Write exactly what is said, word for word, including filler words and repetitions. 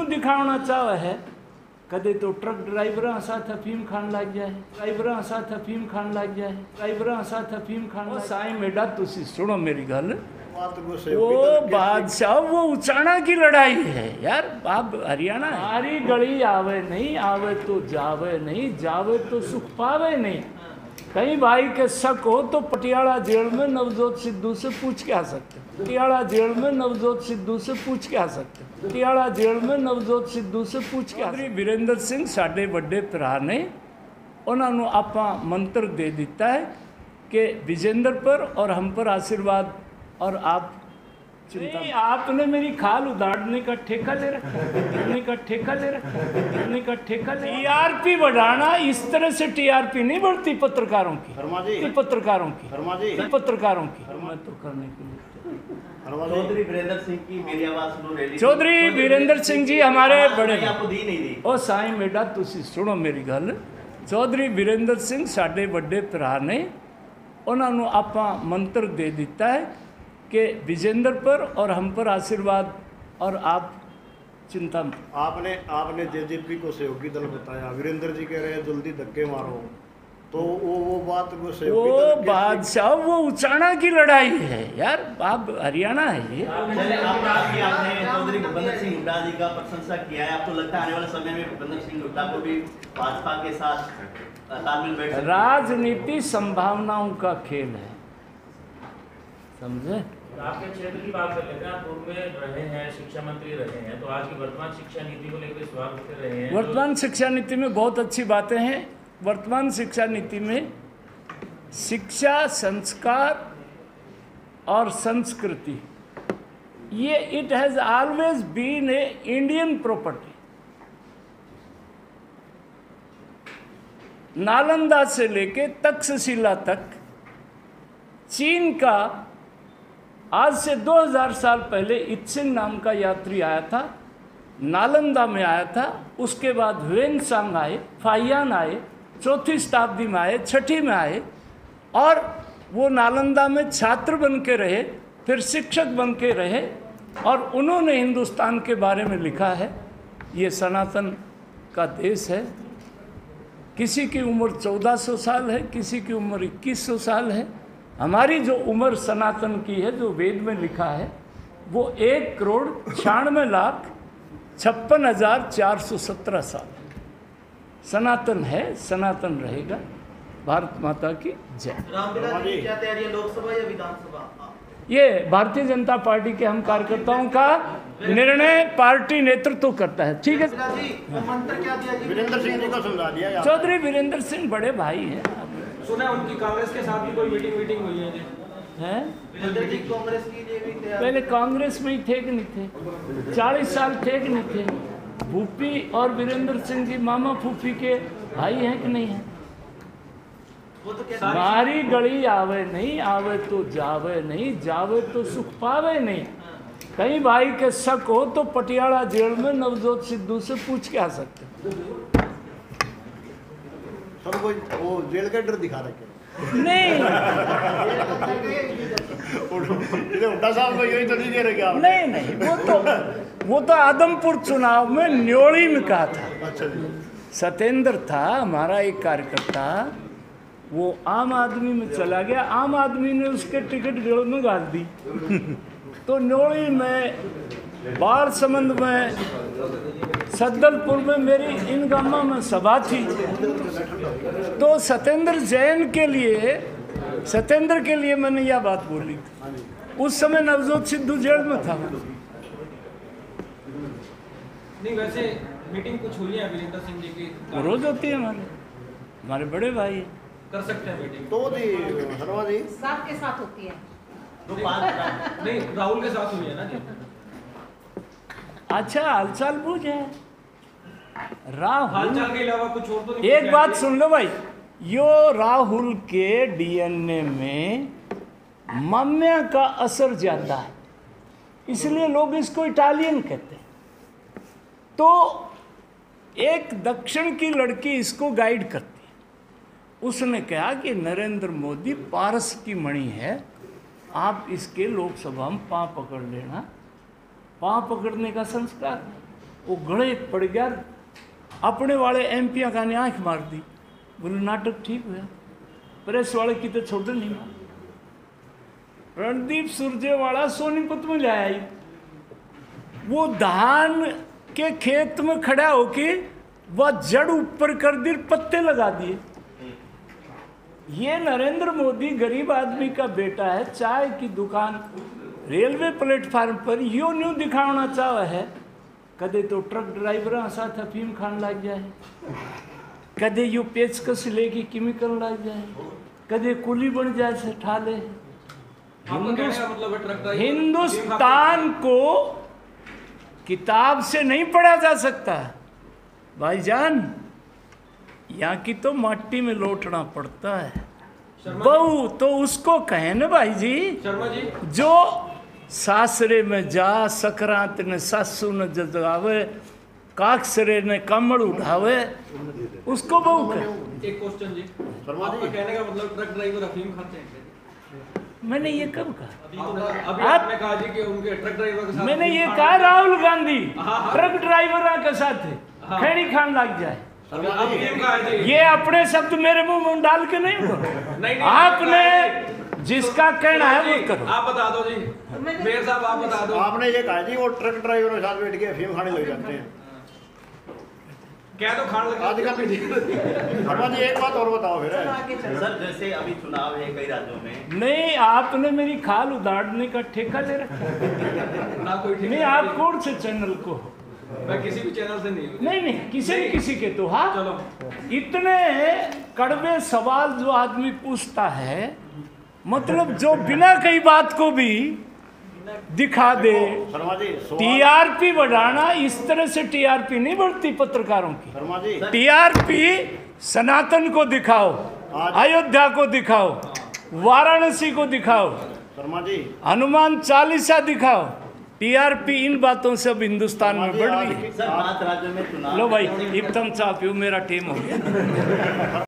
दिखाना चाहे है कदे तो ट्रक ड्राइवर साथ अफीम खान लग जाए ड्राइवर साथ अफीम खान लग जाए ड्राइवर साथ अफीम खान साई मेडा तुसी सुनो मेरी गल वो बादशाह वो उचाना की लड़ाई है यार। आप हरियाणा हमारी गली आवे नहीं आवे तो जावे नहीं जावे तो सुख पावे नहीं। कहीं भाई के शक हो तो पटियाला जेल में नवजोत सिद्धू से पूछ के आ सकते पटियाला जेल में नवजोत सिद्धू से पूछ के आ सकते पटियाला जेल में नवजोत सिद्धू से पूछ के चौधरी वीरेंद्र सिंह साडे वड्डे भरा ने उन्होंने आपा मंत्र दे दिता है कि विजेंद्र पर और हम पर आशीर्वाद और आप चिंता नहीं, आपने मेरी खाल उदाड़ने का ठेका ले रखा गिरने का ठेका ले रखा गिरने का ठेका ले टीआरपी बढ़ाना इस तरह से टीआरपी नहीं बढ़ती पत्रकारों की पत्रकारों की पत्रकारों की मैं तो करने के लिए चौधरी वीरेंद्र सिंह की मेरी आवाज सुनो रैली चौधरी वीरेंद्र सिंह जी हमारे बड़े आपको दी नहीं दी ओ साईं बेटा तुसी सुनो मेरी गल चौधरी वीरेंद्र सिंह साडे वड्डे भरा ने उन्होंने आपा मंत्र दे दिता है कि विजेंद्र पर और हम पर आशीर्वाद और आप चिंता में आपने आपने जेजेपी को सहयोगी दल बताया वीरेंद्र जी कह रहे हैं जल्दी धक्के मारो तो वो वो बात वो सहयोगी वो दल बादशाह वो उचाना की लड़ाई है यार। आप हरियाणा है ये चले आपने आपने चौधरी भूपेंद्र सिंह हुड्डा जी का प्रशंसा किया है। आपको लगता है आने वाले समय में भूपेंद्र सिंह हुड्डा को भी भाजपा के साथ तालमेल बैठ सकते हैं? राजनीति संभावनाओं का खेल है समझे। आपके क्षेत्र की बात कर लेते हैं। आप पूर्व में रहे हैं शिक्षा मंत्री रहे हैं तो आज की वर्तमान शिक्षा नीति को लेकर सवाल उठते रहे हैं। वर्तमान शिक्षा नीति में बहुत अच्छी बातें हैं। वर्तमान शिक्षा नीति में शिक्षा संस्कार और संस्कृति ये it has always been a Indian property. Nalanda से लेके तक्षशिला तक चीन का आज से दो हज़ार साल पहले इत्सिंग नाम का यात्री आया था, नालंदा में आया था। उसके बाद ह्वेनसांग आए, फाहियान आए, चौथी शताब्दी में आए, छठी में आए और वो नालंदा में छात्र बन के रहे, फिर शिक्षक बन के रहे और उन्होंने हिंदुस्तान के बारे में लिखा है ये सनातन का देश है। किसी की उम्र चौदह सौ साल है, किसी की उम्र इक्कीस सौ साल है। हमारी जो उम्र सनातन की है जो वेद में लिखा है वो एक करोड़ छियानवे लाख छप्पन हजार चार सौ सत्रह साल सनातन है, सनातन रहेगा। भारत माता की जय। रामविलास जी क्या तैयारी है लोकसभा या विधानसभा? ये भारतीय जनता पार्टी के हम कार्यकर्ताओं का निर्णय पार्टी नेतृत्व करता है। ठीक है मंत्र क्या दिया जी? वीरेंद्र सिंह जी को समझा दिया। चौधरी वीरेंद्र सिंह बड़े भाई हैं। सुना है उनकी कांग्रेस के साथ भी कोई मीटिंग मीटिंग हुई है जी? हैं वीरेंद्र जी कांग्रेस की लिए भी तैयार पहले कांग्रेस में ही थे कि नहीं थे? चालीस साल थे कि नहीं थे? भूपी और वीरेंद्र सिंह जी मामा फूफी के भाई हैं कि नहीं हैं? वो तो क्या हमारी गली आवे नहीं आवे तो जावे नहीं जावे तो सुख पावे नहीं। कहीं भाई के शक हो तो पटियाला जेल में नवजोत सिद्धू से पूछ के आ सकते। सब कोई वो जेल का डर दिखा रखे नहीं हुड्डा साहब को यही तो नहीं कह रहे क्या? नहीं नहीं वो तो वो तो आदमपुर चुनाव में न्योली में कहा था। अच्छा जी। सत्येंद्र था हमारा एक कार्यकर्ता, वो आम आदमी में चला गया, आम आदमी ने उसके टिकट जेल में गाड़ दी। तो न्योली में बाढ़ संबंध में सद्दलपुर में मेरी इन गामा में सभा थी। तो सत्येंद्र जैन के लिए सत्येंद्र के लिए मैंने यह बात बोली। उस समय नवजोत सिद्धू जेल में था। नहीं वैसे मीटिंग कुछ हुई है वीरेंद्र सिंह जी की? रोज होती है, हमारे हमारे बड़े भाई हैं। कर सकते हैं मीटिंग? तो जी शर्मा जी सबके साथ होती है। तो पांच नहीं राहुल के साथ हुई है ना जी? अच्छा हालचाल पूछ है राहुल। हालचाल के अलावा कुछ और तो नहीं? एक बात सुन लो भाई, यो राहुल के डीएनए में माम्या का असर ज्यादा है, इसलिए लोग इसको इटालियन कहते हैं। तो एक दक्षिण की लड़की इसको गाइड करती है। उसने कहा कि नरेंद्र मोदी पारस की मणि है, आप इसके लोकसभा में पाँव पकड़ लेना। पाँव पकड़ने का संस्कार वो गले पड़ गया, अपने वाले एम पिया का ने आँख मार दी, बोले नाटक ठीक हुआ, प्रेस वाले की तो छोड़ नहीं। रणदीप सुरजेवाला सोनीपत में ले आई, वो धान के खेत में खड़ा होके वह जड़ ऊपर कर दी, पत्ते लगा दिए। ये नरेंद्र मोदी गरीब आदमी का बेटा है, चाय की दुकान रेलवे प्लेटफार्म पर यो न्यू दिखाना चाह है, कदे तो ट्रक ड्राइवर साथ अफीम खान लग जाए, कदे यो पेचकस लेके केमिकल लग जाए, कदे कुली बन जाए से ठाले। मतलब हिंदुस्तान को किताब से नहीं पढ़ा जा सकता भाईजान, यहाँ की तो माटी में लौटना पड़ता है। बहू तो उसको कहे ना भाई जी, शर्मा जी, जो सासरे में जा सकरांत ने सासू ने जगावे, काकसरे ने कमड़ उठावे, उसको बहू कहे। एक क्वेश्चन जी, शर्मा जी, आपका कहने का मतलब ट्रक ड्राइवर अफीम खाते हैं? मैंने ये कब कहा? आपने- अभी आप- आपने कहा जी कि उनके ट्रक ड्राइवर के साथ मैंने ये अफीम कहा खाना- राहुल गांधी हाँ, हाँ। ट्रक ड्राइवर के साथ हाँ। खैनी खान लग जाए। अफीम कहा है जी। ये अपने शब्द मेरे मुंह में डाल के नहीं बोलो। नहीं, नहीं, आपने जिसका कहना है वो करो। आप बता दो जी, मेयर साहब आप बता दो। आपने ये कहा जी वो ट्रक ड्राइवर के साथ बैठ के अफीम खाने लग जाते हैं। क्या तो खान लगा आजकल शर्मा जी एक बात और बताओ फिर। सर जैसे अभी चुनाव है कई राज्यों में, नहीं, आपने मेरी खाल उधारने का ठेका ले रखा है। ना कोई ठीक नहीं, आप कौन से चैनल को हो? मैं किसी भी चैनल से नहीं हूँ। नहीं नहीं, किसी न किसी के तो। हाँ, चलो, इतने कड़वे सवाल जो आदमी पूछता है, मतलब जो बिना कई बात को भी दिखा दे। शर्मा जी सवाल- टीआरपी बढ़ाना, इस तरह से टीआरपी नहीं बढ़ती पत्रकारों की। शर्मा जी टीआरपी सनातन को दिखाओ, अयोध्या को दिखाओ, वाराणसी को दिखाओ, शर्मा जी हनुमान चालीसा दिखाओ। टीआरपी इन बातों से अब हिंदुस्तान में बढ़ रही है। सर पांच राज्यों में चुनाव लो भाई, इब तुम चाह पियो, मेरा टीम हो गया।